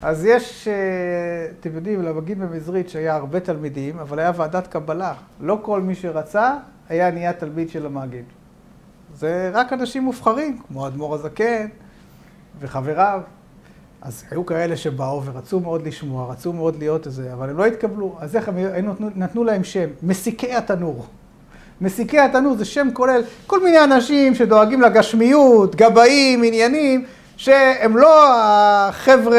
אז יש, אתם יודעים, למגיד במזרית שהיה הרבה תלמידים, אבל היה ועדת קבלה. לא כל מי שרצה היה נהיה תלמיד של המגיד. זה רק אנשים מובחרים, כמו אדמו"ר הזקן וחבריו. אז היו כאלה שבאו ורצו מאוד לשמוע, רצו מאוד להיות איזה, אבל הם לא התקבלו. אז איך הם נתנו להם שם? מסיקי התנור. מסיקי התנור זה שם כולל כל מיני אנשים שדואגים לגשמיות, גבאים, עניינים, שהם לא החבר'ה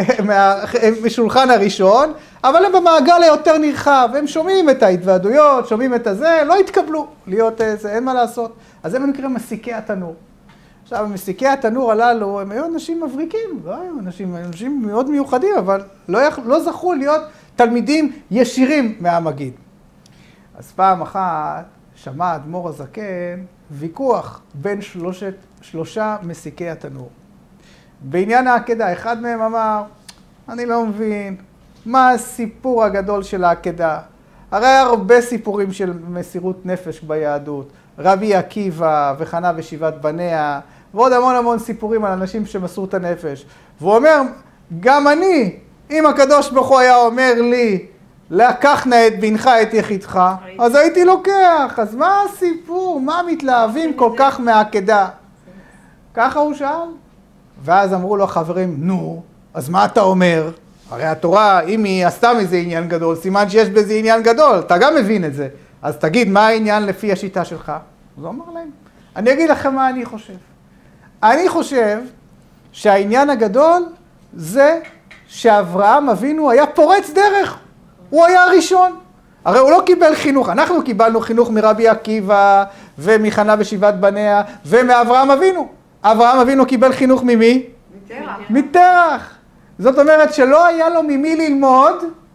משולחן הראשון, אבל הם במעגל היותר נרחב, הם שומעים את ההתוועדויות, שומעים את הזה, לא התקבלו להיות איזה, אין מה לעשות. אז הם נקראים מסיקי התנור. עכשיו, מסיקי התנור הללו, הם היו אנשים מבריקים, לא היו אנשים מאוד מיוחדים, אבל לא זכו להיות תלמידים ישירים מהמגיד. אז פעם אחת שמע אדמו"ר הזקן ויכוח בין שלושה מסיקי התנור. בעניין העקדה, אחד מהם אמר, אני לא מבין, מה הסיפור הגדול של העקדה? הרי הרבה סיפורים של מסירות נפש ביהדות, רבי עקיבא וחנה ושבעת בניה, ועוד המון סיפורים על אנשים שמסרו את הנפש. והוא אומר, גם אני, אם הקדוש ברוך הוא היה אומר לי, לקח נא את בנך את יחידך, אז הייתי לוקח. אז מה הסיפור? מה מתלהבים כל כך מהעקדה? ככה הוא שאל. ואז אמרו לו חברים, נו, אז מה אתה אומר? הרי התורה, אם היא עשתה מזה עניין גדול, סימן שיש בזה עניין גדול, אתה גם מבין את זה. אז תגיד, מה העניין לפי השיטה שלך? אז הוא אמר להם, אני אגיד לכם מה אני חושב. אני חושב שהעניין הגדול זה שאברהם אבינו היה פורץ דרך. הוא היה הראשון. הרי הוא לא קיבל חינוך. אנחנו קיבלנו חינוך מרבי עקיבא ומחנה ושבעת בניה ומאברהם אבינו. אברהם אבינו קיבל חינוך ממי? מתרח. זאת אומרת שלא היה לו ממי ללמוד,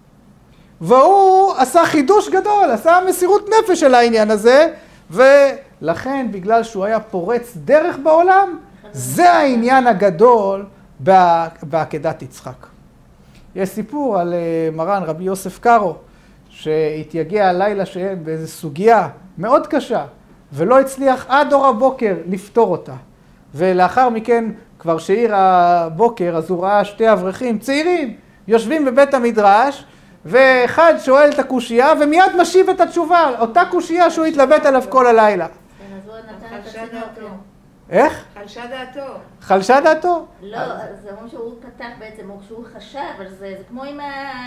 והוא עשה חידוש גדול, עשה מסירות נפש של העניין הזה, ולכן בגלל שהוא היה פורץ דרך בעולם, זה העניין הגדול בעקדת יצחק. יש סיפור על מרן רבי יוסף קארו, שהתייגע הלילה שהם באיזו סוגיה מאוד קשה, ולא הצליח עד אור הבוקר לפתור אותה. ולאחר מכן, כבר שעיר הבוקר, אז הוא ראה שתי אברכים צעירים, יושבים בבית המדרש, ואחד שואל את הקושייה, ומיד משיב את התשובה, אותה קושייה שהוא התלבט עליו כל הלילה. חלשה דעתו. איך? חלשה דעתו. חלשה דעתו? לא, זה אומרים שהוא פתח בעצם, או כשהוא חשב, אבל זה כמו עם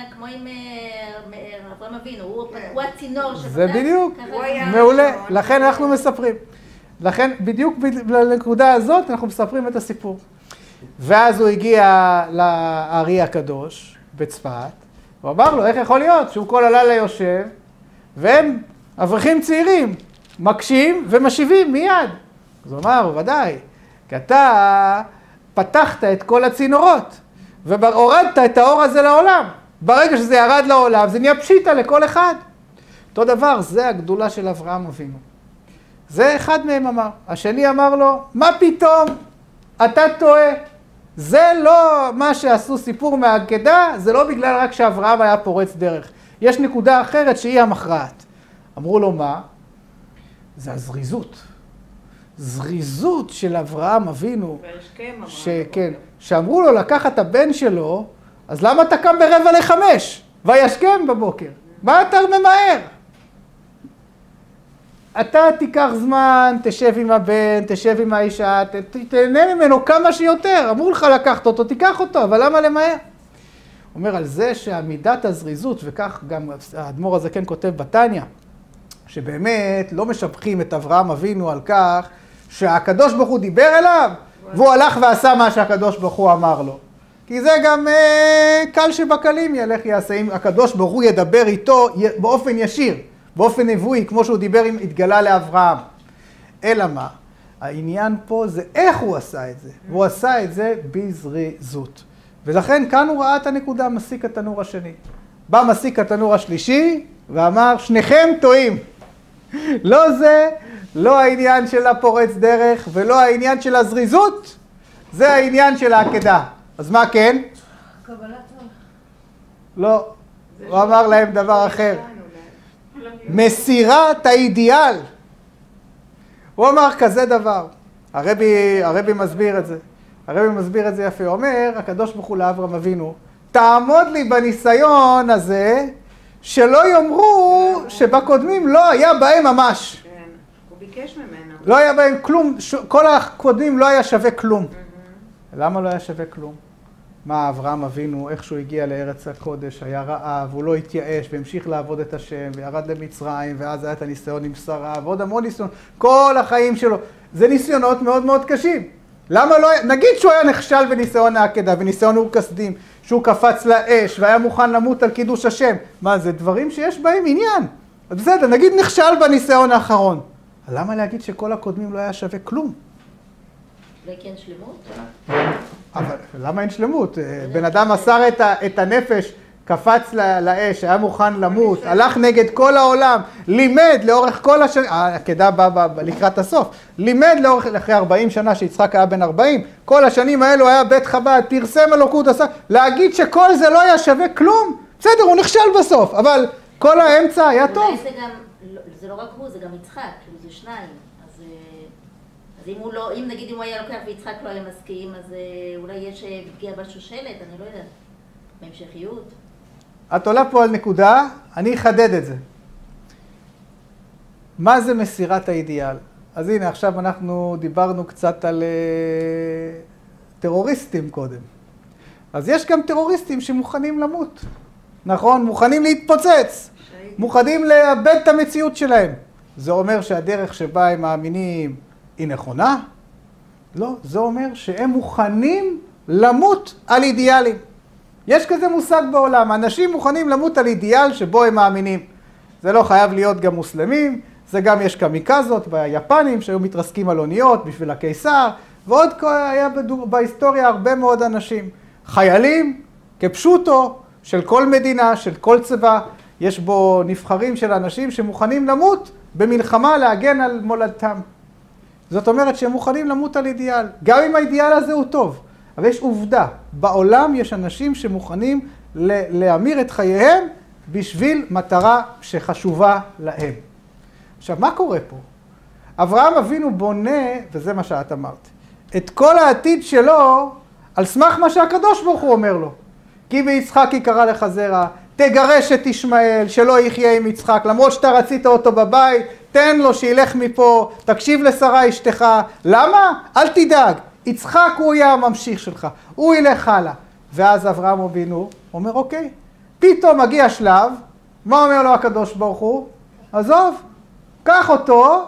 אברהם אבינו, הוא הצינור שפתח. זה בדיוק, מעולה, לכן אנחנו מספרים. לכן בדיוק לנקודה הזאת אנחנו מספרים את הסיפור. ואז הוא הגיע לארי הקדוש בצפת, הוא אמר לו, איך יכול להיות שהוא כל הלילה יושב, והם אברכים צעירים, מקשים ומשיבים מיד. אז הוא אמר, ודאי, כי אתה פתחת את כל הצינורות, והורדת את האור הזה לעולם. ברגע שזה ירד לעולם, זה נהיה פשיטה לכל אחד. אותו דבר, זה הגדולה של אברהם אבינו. זה אחד מהם אמר. השני אמר לו, מה פתאום? אתה טועה. זה לא מה שעשו סיפור מהעקדה, זה לא בגלל רק שאברהם היה פורץ דרך. יש נקודה אחרת שהיא המכרעת. אמרו לו מה? זה הזריזות. זריזות של אברהם אבינו. שכן, שאמרו לו לקחת את הבן שלו, אז למה אתה קם 4:45? וישכם בבוקר. מה אתה ממהר? אתה תיקח זמן, תשב עם הבן, תשב עם האישה, תהנה ממנו כמה שיותר. אמרו לך לקחת אותו, תיקח אותו, אבל למה למהר? הוא אומר על זה שעמידת הזריזות, וכך גם האדמו"ר הזה כן כותב בתניא, שבאמת לא משבחים את אברהם אבינו על כך שהקדוש ברוך הוא דיבר אליו, והוא הלך ועשה מה שהקדוש ברוך הוא אמר לו. כי זה גם קל שבקלים ילך יעשה, אם הקדוש ברוך הוא ידבר איתו באופן ישיר. באופן נבואי, כמו שהוא דיבר עם התגלה לאברהם. אלא מה? העניין פה זה איך הוא עשה את זה. והוא עשה את זה בזריזות. ולכן כאן הוא ראה את הנקודה, מסיק התנור השני. בא מסיק התנור השלישי ואמר, שניכם טועים. לא זה, לא העניין של הפורץ דרך ולא העניין של הזריזות, זה העניין של העקדה. אז מה כן? קבלת עול. לא, הוא אמר להם דבר אחר. מסירת האידיאל. הוא אמר כזה דבר, הרבי מסביר את זה. הרבי מסביר את זה יפה, הוא אומר, הקדוש ברוך הוא לאברהם אבינו, תעמוד לי בניסיון הזה, שלא יאמרו שבקודמים לא היה בהם ממש. כן, הוא ביקש ממנו. לא היה בהם כלום, כל הקודמים לא היה שווה כלום. למה לא היה שווה כלום? מה, אברהם אבינו, איך שהוא הגיע לארץ הקודש, היה רעב, הוא לא התייאש והמשיך לעבוד את השם, וירד למצרים, ואז היה את הניסיון עם שרה, ועוד המון ניסיון, כל החיים שלו. זה ניסיונות מאוד מאוד קשים. למה לא, נגיד שהוא היה נכשל בניסיון העקדה, וניסיון אור כסדים, שהוא קפץ לאש, והיה מוכן למות על קידוש השם. מה, זה דברים שיש בהם עניין. אז בסדר, נגיד נכשל בניסיון האחרון. למה להגיד שכל הקודמים לא היה שווה כלום? אולי כן שלמות? אבל למה אין שלמות? בן אדם מסר את הנפש, קפץ לאש, היה מוכן למות, הלך נגד כל העולם, לימד לאורך כל השנים, העקדה בא לקראת הסוף, לימד לאורך, אחרי 40 שנה שיצחק היה בן 40, כל השנים האלו היה בית חב"ד, פרסם אלוקות, עשה, להגיד שכל זה לא היה שווה כלום, בסדר, הוא נכשל בסוף, אבל כל האמצע היה טוב. אולי זה גם, זה לא רק הוא, זה גם יצחק, כאילו זה שניים, אז אם נגיד אם הוא היה לוקח ויצחק לא היה מסכים, אז אולי יש פגיעה בשושלת, אני לא יודעת, בהמשכיות. את עולה פה על נקודה, אני אחדד את זה. מה זה מסירת האידיאל? אז הנה, עכשיו אנחנו דיברנו קצת על טרוריסטים קודם. אז יש גם טרוריסטים שמוכנים למות. נכון? מוכנים להתפוצץ. מוכנים לאבד את המציאות שלהם. זה אומר שהדרך שבה הם מאמינים היא נכונה? לא, זה אומר שהם מוכנים למות על אידיאלים. יש כזה מושג בעולם, אנשים מוכנים למות על אידיאל שבו הם מאמינים. זה לא חייב להיות גם מוסלמים, זה גם יש קמיקזות ביפנים שהיו מתרסקים על אוניות בשביל הקיסר, ועוד היה בהיסטוריה הרבה מאוד אנשים. חיילים, כפשוטו, של כל מדינה, של כל צבא, יש בו נבחרים של אנשים שמוכנים למות במלחמה להגן על מולדתם. זאת אומרת שהם מוכנים למות על אידיאל, גם אם האידיאל הזה הוא טוב. אבל יש עובדה, בעולם יש אנשים שמוכנים להמיר את חייהם בשביל מטרה שחשובה להם. עכשיו, מה קורה פה? אברהם אבינו בונה, וזה מה שאת אמרת, את כל העתיד שלו על סמך מה שהקדוש ברוך הוא אומר לו. כי ביצחק יקרא לך זרע, תגרש את ישמעאל, שלא יחיה עם יצחק, למרות שאתה רצית אותו בבית, תן לו שילך מפה, תקשיב לשרה אשתך. למה? אל תדאג. יצחק הוא יהיה הממשיך שלך, הוא ילך הלאה. ואז אברהם אבינו אומר, אוקיי, פתאום מגיע שלב, מה אומר לו הקדוש ברוך הוא? עזוב, קח אותו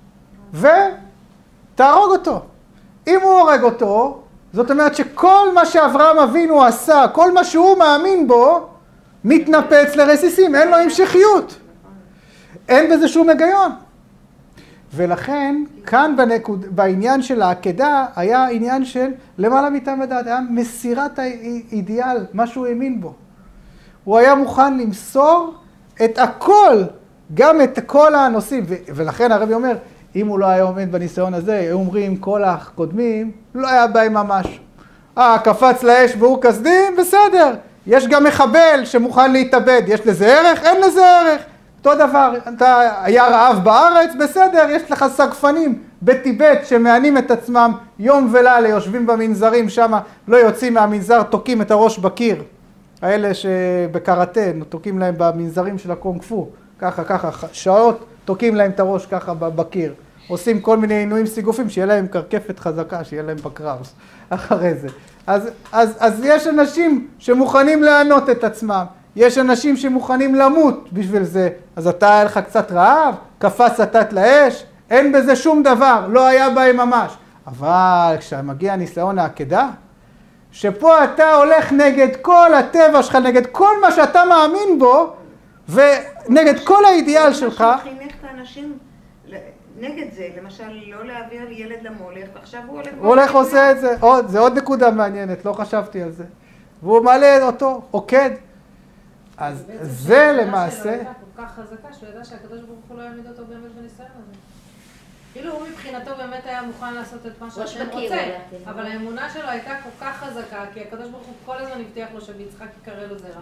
ותהרוג אותו. אם הוא הורג אותו, זאת אומרת שכל מה שאברהם אבינו עשה, כל מה שהוא מאמין בו, מתנפץ לרסיסים, אין לו המשכיות. אין בזה שום היגיון. ולכן, כאן בעניין של העקדה, היה עניין של למעלה מטעם ודעת, היה מסירת האידיאל, מה שהוא האמין בו. הוא היה מוכן למסור את הכל, גם את כל הנושאים, ולכן הרבי אומר, אם הוא לא היה עומד בניסיון הזה, היו אומרים כל הקודמים, לא היה בהם ממש. קפץ לאש באור כסדים, בסדר. יש גם מחבל שמוכן להתאבד, יש לזה ערך? אין לזה ערך. אותו דבר, היה רעב בארץ, בסדר, יש לך סגפנים בטיבט שמענים את עצמם יום ולילה, יושבים במנזרים שם, לא יוצאים מהמנזר, תוקים את הראש בקיר. האלה שבקראטה, תוקים להם במנזרים של הקונג פו, ככה, שעות, תוקים להם את הראש ככה בקיר. עושים כל מיני עינויים סיגופים, שיהיה להם קרקפת חזקה, שיהיה להם בקראוס אחרי זה. אז יש אנשים שמוכנים לענות את עצמם. יש אנשים שמוכנים למות בשביל זה. אז אתה היה לך קצת רעב, קפץ התת לאש, אין בזה שום דבר, לא היה בהם ממש. אבל כשמגיע ניסיון העקדה, שפה אתה הולך נגד כל הטבע שלך, נגד כל מה שאתה מאמין בו, ונגד כל האידיאל שלך. מה שחינך את האנשים נגד זה, למשל לא להעביר ילד למולך, ועכשיו הוא הולך עושה את זה. זה עוד נקודה מעניינת, לא חשבתי על זה. והוא מעלה אותו, עוקד. אז זה למעשה... שלו הייתה כל כך חזקה, שהוא ידע שהקדוש ברוך הוא לא יעמיד אותו באמת בניסיון הזה. כאילו הוא מבחינתו באמת היה מוכן לעשות את מה שהשם רוצה, אבל האמונה שלו הייתה כל כך חזקה, כי הקדוש ברוך הוא כל הזמן הבטיח לו שביצחק יקרא לו זרע.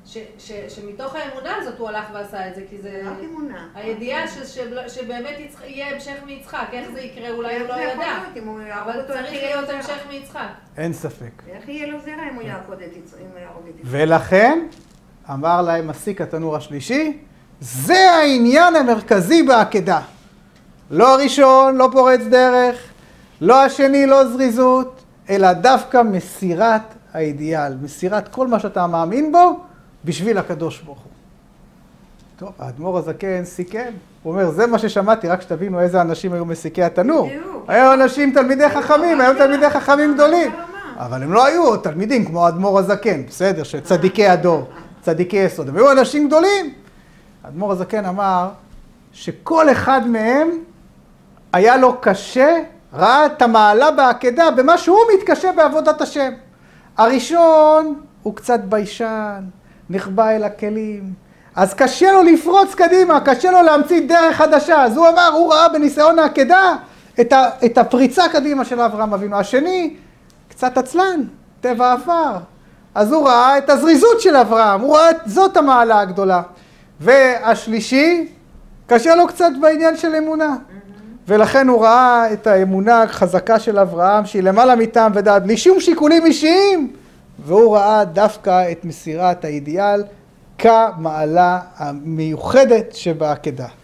שמתוך האמונה הזאת הוא הלך ועשה את זה, כי זה... רק אמונה. הידיעה שבאמת יהיה המשך מיצחק, איך זה יקרה, אולי הוא לא ידע. אבל צריך להיות המשך מיצחק. אין ספק. איך יהיה לו זרע אם הוא יעקוד את יצחק? ולכן, אמר להם מסיק התנור השלישי, זה העניין המרכזי בעקדה. לא הראשון, לא פורץ דרך, לא השני, לא זריזות, אלא דווקא מסירת האידיאל, מסירת כל מה שאתה מאמין בו, בשביל הקדוש ברוך הוא. טוב, האדמו"ר הזקן סיכם. הוא אומר, זה מה ששמעתי, רק שתבינו איזה אנשים היו מסיקי התנור. היו אנשים תלמידי חכמים, היו תלמידי חכמים גדולים. אבל הם לא היו תלמידים כמו האדמו"ר הזקן, בסדר, שצדיקי הדור, צדיקי יסוד. הם היו אנשים גדולים. האדמו"ר הזקן אמר שכל אחד מהם היה לו קשה, ראה את המעלה בעקדה, במה שהוא מתקשה בעבודת השם. הראשון הוא קצת ביישן, נחבא אל הכלים, אז קשה לו לפרוץ קדימה, קשה לו להמציא דרך חדשה. אז הוא אמר, הוא ראה בניסיון העקדה את הפריצה קדימה של אברהם אבינו. השני, קצת עצלן, טבע עפר. אז הוא ראה את הזריזות של אברהם, הוא ראה את זאת המעלה הגדולה. והשלישי, קשה לו קצת בעניין של אמונה. ולכן הוא ראה את האמונה החזקה של אברהם, שהיא למעלה מטעם ודעת, בלי שום שיקולים אישיים. והוא ראה דווקא את מסירת האידיאל כמעלה המיוחדת שבעקדה.